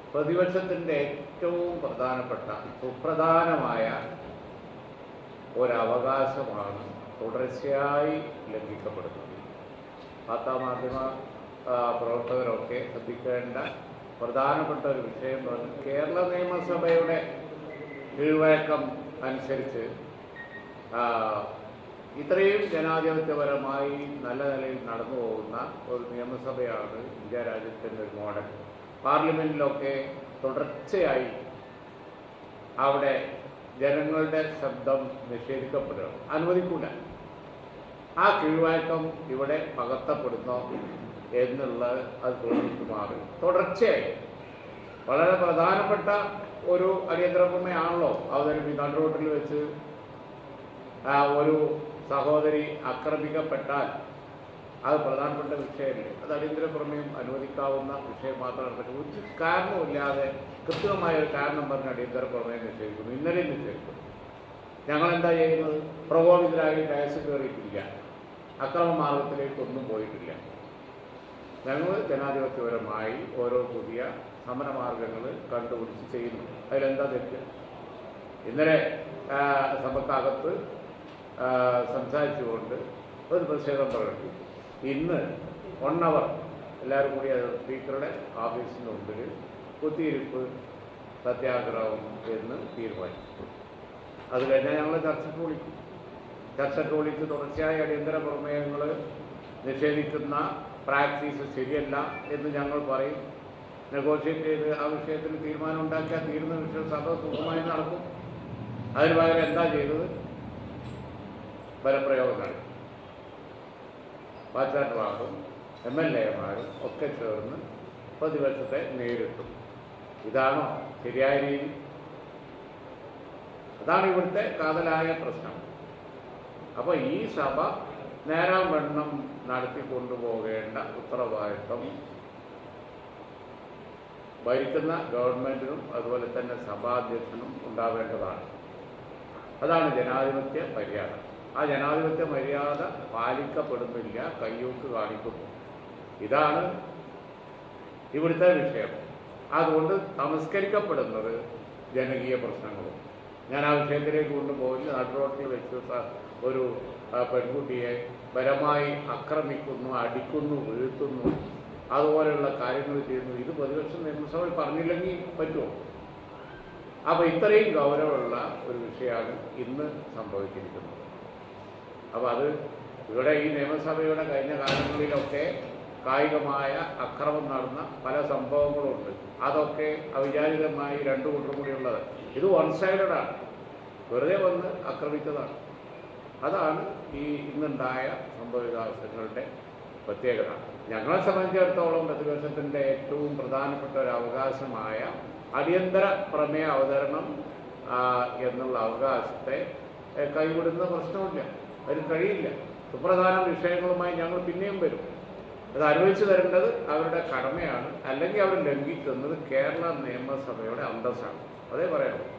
പ്രതിപക്ഷത്തിൻ്റെ ഏറ്റവും പ്രധാനപ്പെട്ട സുപ്രധാനമായ ഒരവകാശമാണ് തുടർച്ചയായി ലംഘിക്കപ്പെടുന്നത്. വാർത്താമാധ്യമ പ്രവർത്തകരൊക്കെ ശ്രദ്ധിക്കേണ്ട പ്രധാനപ്പെട്ട ഒരു വിഷയം പറഞ്ഞു. കേരള നിയമസഭയുടെ കീഴ്വഴക്കം അനുസരിച്ച് ഇത്രയും ജനാധിപത്യപരമായി നല്ല നിലയിൽ നടന്നു പോകുന്ന ഒരു നിയമസഭയാണ് ഇന്ത്യ രാജ്യത്തിൻ്റെ ഒരു മോഡൽ. പാർലമെന്റിലൊക്കെ തുടർച്ചയായി അവിടെ ജനങ്ങളുടെ ശബ്ദം നിഷേധിക്കപ്പെടുക, അനുവദിക്കൂല. ആ കീഴ്വഴക്കം ഇവിടെ പകർത്തപ്പെടുന്നോ എന്നുള്ളത് അത് തോന്നിക്കുമാറി തുടർച്ചയായി വളരെ പ്രധാനപ്പെട്ട ഒരു അടിയന്തര പ്രമേയമാണല്ലോ അവതരിപ്പിക്കാൻ. റോഡിൽ വെച്ച് ഒരു സഹോദരി ആക്രമിക്കപ്പെട്ടാൽ അത് പ്രധാനപ്പെട്ട വിഷയമല്ലേ, അത് അടിയന്തര പ്രമേയം അനുവദിക്കാവുന്ന വിഷയം മാത്രമാണ്. ഒരു കാരണവുമില്ലാതെ കൃത്യമായ ഒരു കാരണം പറഞ്ഞ് അടിയന്തര പ്രമേയം നിശ്ചയിക്കുന്നു. ഇന്നലെയും നിശ്ചയിക്കുന്നു. ഞങ്ങളെന്താ ചെയ്യുന്നത്? പ്രകോപിതരായി ഡയസ് കയറിയിട്ടില്ല, അക്രമ മാർഗത്തിലേക്കൊന്നും പോയിട്ടില്ല. ഞങ്ങൾ ജനാധിപത്യപരമായി ഓരോ പുതിയ സമരമാർഗങ്ങൾ കണ്ടുപിടിച്ച് ചെയ്യുന്നു. അതിലെന്താ തെറ്റ്? ഇന്നലെ സഭക്കകത്ത് സംസാരിച്ചുകൊണ്ട് ഒരു പ്രതിഷേധം പ്രകടിപ്പിച്ചു. ഇന്ന് 1 hour എല്ലാവരും കൂടി സ്പീക്കറുടെ ഓഫീസിന് മുമ്പിൽ കുത്തിയിരിപ്പ് സത്യാഗ്രഹം എന്ന് തീരുമാനിച്ചു. അത് കഴിഞ്ഞാൽ ഞങ്ങൾ ചർച്ചയ്ക്ക് വിളിച്ച് തുടർച്ചയായ അടിയന്തര പ്രമേയങ്ങൾ നിഷേധിക്കുന്ന പ്രാക്ടീസ് ശരിയല്ല എന്ന് ഞങ്ങൾ പറയും. നെഗോഷിയേറ്റ് ചെയ്ത് ആ വിഷയത്തിൽ തീരുമാനം ഉണ്ടാക്കിയാൽ തീരുന്ന വിഷയം സഭ സുഖമായി നടക്കും. അതിന് പകരം എന്താ ചെയ്തത്? ബലപ്രയോഗം നടത്തി. പാച്ചാട്ടുമാരും MLAമാരും ഒക്കെ ചേർന്ന് പ്രതിപക്ഷത്തെ നേരിട്ടു. ഇതാണോ ശരിയായ രീതി? അതാണ് ഇവിടുത്തെ കാതലായ പ്രശ്നം. അപ്പോൾ ഈ സഭ നേരാവണ്ണം നടത്തിക്കൊണ്ടുപോകേണ്ട ഉത്തരവാദിത്വം ഭരിക്കുന്ന ഗവൺമെന്റിനും അതുപോലെ തന്നെ സഭാധ്യക്ഷനും ഉണ്ടാവേണ്ടതാണ്. അതാണ് ജനാധിപത്യ മര്യാദ. ആ ജനാധിപത്യ മര്യാദ പാലിക്കപ്പെടുന്നില്ല, കയ്യൂക്ക് കാണിക്കുന്നു. ഇതാണ് ഇവിടുത്തെ വിഷയം. അതുകൊണ്ട് തമസ്കരിക്കപ്പെടുന്നത് ജനകീയ പ്രശ്നങ്ങളും. ഞാൻ ആ വിഷയത്തിലേക്ക് കൊണ്ടുപോയില്ല. നടുറോട്ടിൽ വെച്ച് ഒരു പെൺകുട്ടിയെ ബലമായി ആക്രമിക്കുന്നു, അടിക്കുന്നു, വീഴ്ത്തുന്നു, അതുപോലെയുള്ള കാര്യങ്ങൾ ചെയ്യുന്നു. ഇത് പ്രതിപക്ഷം നിയമസഭയിൽ പറഞ്ഞില്ലെങ്കിൽ പറ്റുമോ? അപ്പോൾ ഇത്രയും ഗൗരവമുള്ള ഒരു വിഷയമാണ് ഇന്ന് സംഭവിച്ചിരിക്കുന്നത്. അപ്പോൾ അത് ഇവിടെ ഈ നിയമസഭയുടെ കഴിഞ്ഞ കാലങ്ങളിലൊക്കെ കായികമായ അക്രമം നടന്ന പല സംഭവങ്ങളുണ്ട്. അതൊക്കെ അവിചാരിതമായി രണ്ടു കൂട്ടരും കൂടിയുള്ളത്. ഇത് വൺ സൈഡഡാണ്, വെറുതെ വന്ന് ആക്രമിച്ചതാണ്. അതാണ് ഈ ഇന്നുണ്ടായ സംഭവവികാസങ്ങളുടെ പ്രത്യേകത. ഞങ്ങളെ സംബന്ധിച്ചിടത്തോളം പ്രതിപക്ഷത്തിൻ്റെ ഏറ്റവും പ്രധാനപ്പെട്ട ഒരു അവകാശമായ അടിയന്തര പ്രമേയ അവതരണം എന്നുള്ള അവകാശത്തെ കൈവിടുന്ന പ്രശ്നമില്ല, അതിന് കഴിയില്ല. സുപ്രധാന വിഷയങ്ങളുമായി ഞങ്ങൾ പിന്നെയും വരും. അത് അനുവദിച്ചു തരേണ്ടത് അവരുടെ കടമയാണ്. അല്ലെങ്കിൽ അവർ ലംഘിക്കുന്നത് കേരള നിയമസഭയുടെ അന്തസ്സാണ്. അതേ പറയാം.